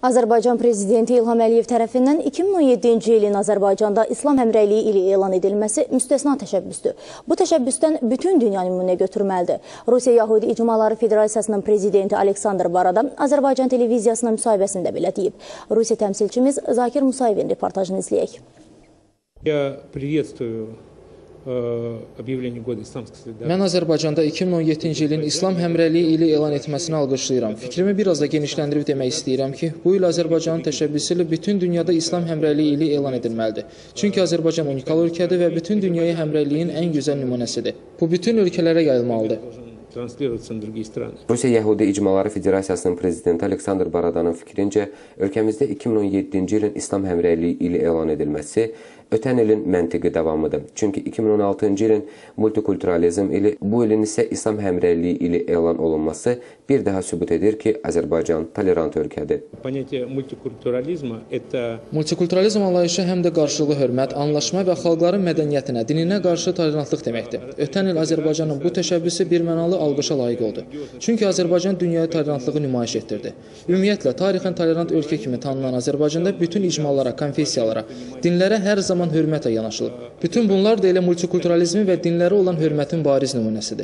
Azərbaycan Prezidenti İlham Əliyev tərəfindən 2017-ci ilin Azərbaycanda İslam həmrəyliyi ili elan edilməsi müstəsna təşəbbüsdür. Bu təşəbbüsdən bütün dünya nümunə götürməlidir. Rusiya Yahudi İcmaları Federasiyasının prezidenti Aleksandr Barada Azərbaycan televiziyasına müsahibəsində belə deyib. Rusiya təmsilçimiz Zakir Musayevin reportajını izləyək. Mən Azərbaycanda 2017-ci ilin İslam həmrəyliyi ili elan etməsini alqışlayıram. Fikrimi biraz da genişləndirib demək istəyirəm ki, bu il Azərbaycanın təşəbbüsü ilə bütün dünyada İslam həmrəyliyi ili elan edilməlidir. Çünki Azərbaycan unikal ölkədir və bütün dünyaya həmrəyliyin ən gözəl nümunəsidir. Bu bütün ölkələrə yayılmalıdır. Rusiya Yahudi İcmaları Federasiyasının prezidenti Aleksandr Baradanın fikrincə, ölkəmizdə 2017-ci ilin İslam həmrəyliyi ili elan edilməsi ötən ilin məntiqi davamıdır. Çünki 2016-cı ilin multikulturalizm ili, bu ilin isə İslam həmrəyliyi ili elan olunması bir daha sübut edir ki, Azərbaycan tolerant ölkədir. Multikulturalizm anlayışı həm də qarşılıqlı hörmət, anlaşma və xalqların mədəniyyətinə, dininə qarşı tolerantlıq deməkdir. Ötən il Azərbaycanın bu təşəbbüsü birmənalı alqışa layiq oldu. Çünki Azərbaycan dünyaya tolerantlığı nümayiş etdirdi. Ümumiyyətlə, tarixən tolerant ölkə kimi tanınan Azərbaycanda bütün icmalara, konfessiyalara, dinlərə hər zaman hörmətlə yanaşılıb. Bütün bunlar da elə multikulturalizmin və dinlərə olan hörmətin bariz nümunəsidir.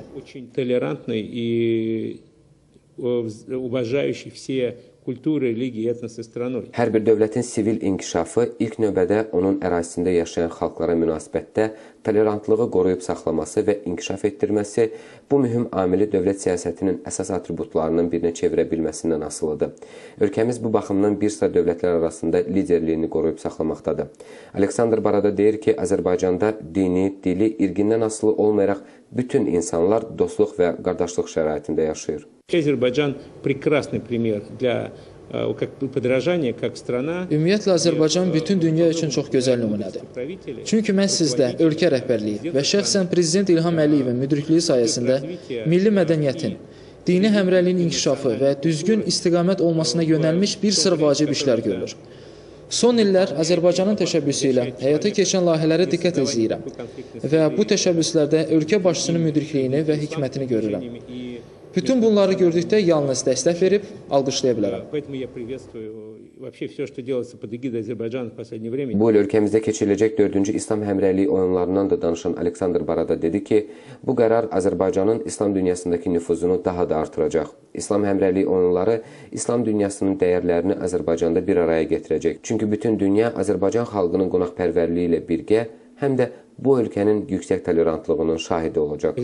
Hər bir dövlətin sivil inkişafı ilk növbədə onun ərazisində yaşayan xalqlara münasibətdə tolerantlığı qoruyub saxlaması və inkişaf etdirməsi bu mühüm amili dövlət siyasətinin əsas atributlarının birinə çevirə bilməsindən asılıdır. Ölkəmiz bu baxımdan bir sıra dövlətlər arasında liderliyini qoruyub saxlamaqdadır. Aleksandr Barada deyir ki, Azərbaycanda dini, dili, irqindən asılı olmayaraq bütün insanlar dostluq və qardaşlıq şəraitində yaşayır. Azərbaycan прекрасный пример для подражания как страна. Ümumiyyətlə, Azərbaycan bütün dünya üçün çox gözəl nümunədir. Çünki mən sizdə ölkə rəhbərliyi və şəxsən Prezident İlham Əliyevin müdrikliyi sayəsində milli mədəniyyətin, dini həmrəyliyin inkişafı və düzgün istiqamət olmasına yönəlmiş bir sıra vacib işlər görülür. Son illər Azərbaycanın təşəbbüsü ilə həyata keçən layihələrə diqqət edəcəyirəm və bu təşəbbüslərdə ölkə başçısının müdrikliyini və hikmətini görürəm. Bütün bunları gördükdə yalnız dəstək verib, alqışlaya bilərəm. Bu il ölkəmizdə keçiriləcək 4-cü İslam həmrəyliyi oyunlarından da danışan Aleksandr Barada dedi ki, bu qərar Azərbaycanın İslam dünyasındakı nüfuzunu daha da artıracaq. İslam həmrəyliyi oyunları İslam dünyasının dəyərlərini Azərbaycanda bir araya gətirəcək. Çünki bütün dünya Azərbaycan xalqının qonaqpərvərliyi ilə birgə, həm də bu ölkənin yüksək tolerantlığının şahidi olacaq.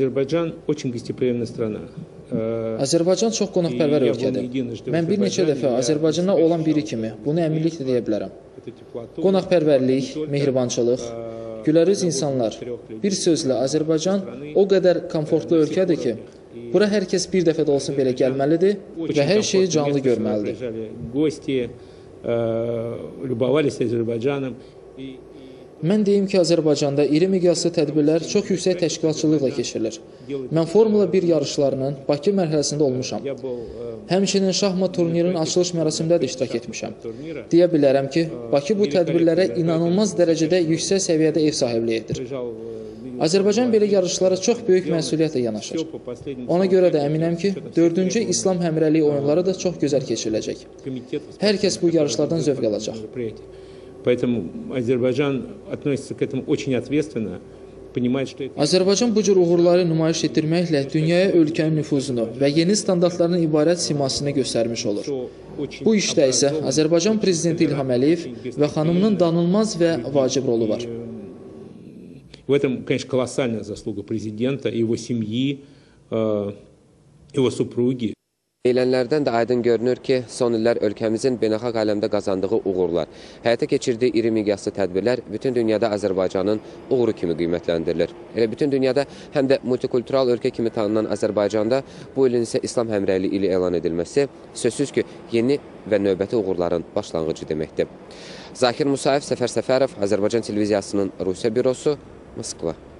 Azərbaycan çox qonaqpərvər ölkədir. Mən bir neçə dəfə Azərbaycanda olan biri kimi bunu əminliklə deyə bilərəm. Qonaqpərvərlik, mehribançılıq, gülərüz insanlar. Bir sözlə, Azərbaycan o qədər komfortlu ölkədir ki, bura hər kəs bir dəfə də olsun belə gəlməlidir və hər şeyi canlı görməlidir. Mən deyim ki, Azərbaycanda iri miqyaslı tədbirlər çox yüksək təşkilatçılıqla keçirilir. Mən Formula 1 yarışlarının Bakı mərhələsində olmuşam. Həmçinin şahmat turnirinin açılış mərasimində də iştirak etmişəm. Deyə bilərəm ki, Bakı bu tədbirlərə inanılmaz dərəcədə yüksək səviyyədə ev sahibliyi edir. Azərbaycan belə yarışlara çox böyük məsuliyyətlə yanaşır. Ona görə də əminəm ki, 4-cü İslam həmrəyliyi oyunları da çox gözəl keçiriləcək. Hər kəs bu yarışlardan zövq alacaq. Azərbaycan bu cür uğurları nümayiş etdirməklə dünyaya ölkənin nüfuzunu və yeni standartlardan ibarət simasını göstərmiş olur. Bu işdə isə Azərbaycan Prezidenti İlham Əliyev və xanımının danılmaz və vacib rolu var. В этом, конечно, колоссальная заслуга президента, его семьи, его супруги. Eylənlərdən də aydın görünür ki, son illər ölkəmizin beynəlxalq aləmdə qazandığı uğurlar, həyata keçirdiyi iri miqyaslı tədbirlər bütün dünyada Azərbaycanın uğuru kimi qiymətləndirilir. Elə bütün dünyada həm də multikultural ölkə kimi tanınan Azərbaycanda bu ilin isə İslam həmrəyliyi ili elan edilməsi sözsüz ki, yeni və növbəti uğurların başlanğıcı deməkdir. Zakir Musayev, Səfər Səfərov, Azərbaycan televiziyasının Rusiya bürosu, Moskva.